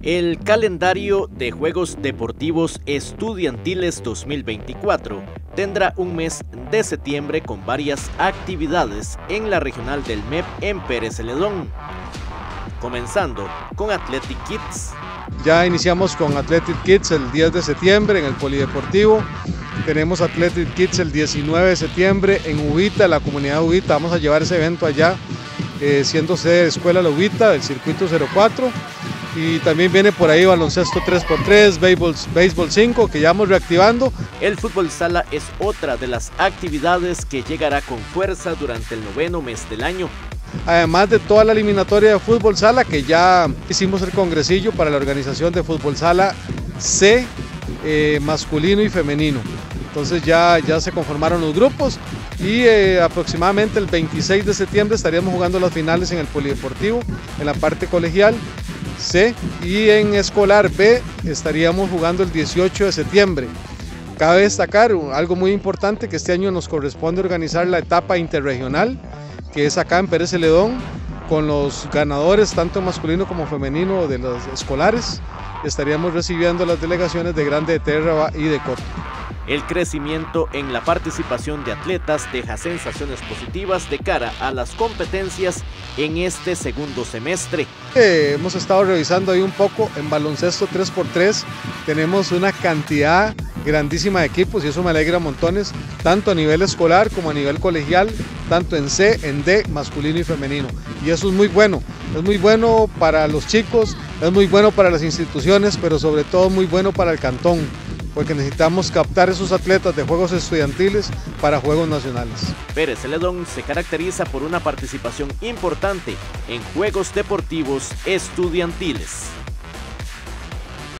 El calendario de Juegos Deportivos Estudiantiles 2024 tendrá un mes de septiembre con varias actividades en la regional del MEP en Pérez Celedón, comenzando con Athletic Kids. Ya iniciamos con Athletic Kids el 10 de septiembre en el Polideportivo. Tenemos Athletic Kids el 19 de septiembre en Uvita, la comunidad de Uvita. Vamos a llevar ese evento allá, siendo sede de Escuela La Uvita del Circuito 04. Y también viene por ahí baloncesto 3x3, béisbol 5, que ya vamos reactivando. El fútbol sala es otra de las actividades que llegará con fuerza durante el 9º mes del año. Además de toda la eliminatoria de fútbol sala, que ya hicimos el congresillo para la organización de fútbol sala C, masculino y femenino. Entonces ya se conformaron los grupos y aproximadamente el 26 de septiembre estaríamos jugando las finales en el Polideportivo, en la parte colegial C, y en escolar B estaríamos jugando el 18 de septiembre. Cabe destacar algo muy importante, que este año nos corresponde organizar la etapa interregional, que es acá en Pérez Celedón, con los ganadores tanto masculino como femenino de los escolares. Estaríamos recibiendo las delegaciones de Grande de Terra y de Coto. El crecimiento en la participación de atletas deja sensaciones positivas de cara a las competencias en este segundo semestre. Hemos estado revisando ahí un poco en baloncesto 3x3, tenemos una cantidad grandísima de equipos y eso me alegra montones, tanto a nivel escolar como a nivel colegial, tanto en C, en D, masculino y femenino. Y eso es muy bueno para los chicos, es muy bueno para las instituciones, pero sobre todo muy bueno para el cantón, porque necesitamos captar esos atletas de juegos estudiantiles para juegos nacionales. Pérez Celedón se caracteriza por una participación importante en juegos deportivos estudiantiles.